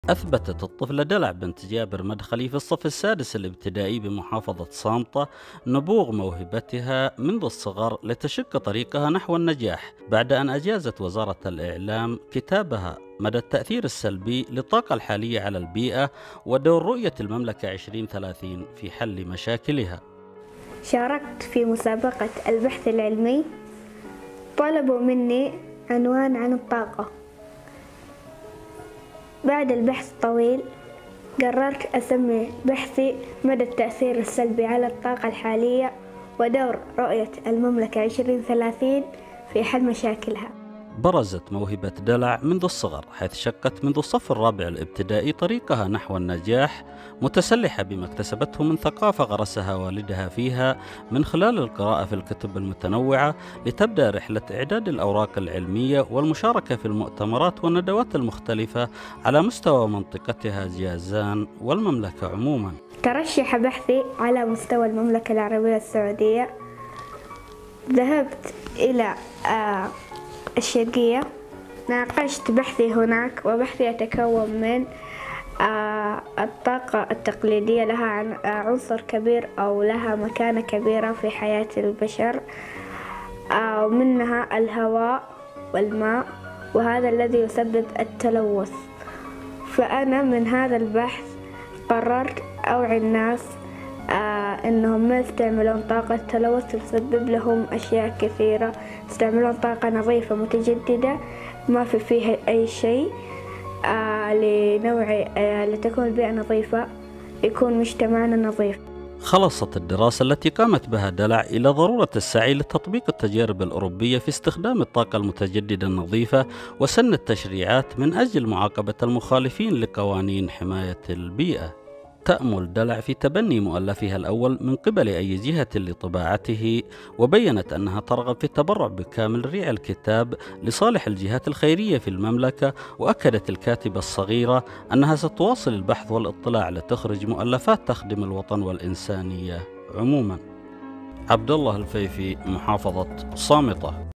أثبتت الطفلة دلع بنت جابر مدخلي في الصف السادس الابتدائي بمحافظة صامتة نبوغ موهبتها منذ الصغر لتشق طريقها نحو النجاح، بعد أن أجازت وزارة الإعلام كتابها مدى التأثير السلبي للطاقة الحالية على البيئة ودور رؤية المملكة 2030 في حل مشاكلها. شاركت في مسابقة البحث العلمي. طلبوا مني عنوان عن الطاقة. بعد البحث الطويل قررت أسمي بحثي مدى التأثير السلبي على الطاقة الحالية ودور رؤية المملكة 2030 في حل مشاكلها. برزت موهبة دلع منذ الصغر، حيث شقت منذ الصف الرابع الابتدائي طريقها نحو النجاح، متسلحة بما اكتسبته من ثقافة غرسها والدها فيها من خلال القراءة في الكتب المتنوعة، لتبدأ رحلة إعداد الأوراق العلمية والمشاركة في المؤتمرات والندوات المختلفة على مستوى منطقتها جازان والمملكة عموما. ترشح بحثي على مستوى المملكة العربية السعودية. ذهبت إلى الشرقية، ناقشت بحثي هناك، وبحثي يتكون من الطاقة التقليدية لها عنصر كبير أو لها مكانة كبيرة في حياة البشر، ومنها الهواء والماء، وهذا الذي يسبب التلوث. فأنا من هذا البحث قررت أوعي الناس إنهم ما يستعملون طاقة التلوث تسبب لهم أشياء كثيرة، يستعملون طاقة نظيفة متجددة ما في فيها أي شيء، لتكون البيئة نظيفة، يكون مجتمعنا نظيف. خلصت الدراسة التي قامت بها دلع إلى ضرورة السعي لتطبيق التجارب الأوروبية في استخدام الطاقة المتجددة النظيفة وسن التشريعات من أجل معاقبة المخالفين لقوانين حماية البيئة. تأمل دلع في تبني مؤلفها الأول من قبل أي جهة لطباعته، وبيّنت أنها ترغب في التبرع بكامل ريع الكتاب لصالح الجهات الخيرية في المملكة، وأكدت الكاتبة الصغيرة أنها ستواصل البحث والاطلاع لتخرج مؤلفات تخدم الوطن والإنسانية عموما. عبد الله الفيفي، محافظة صامتة.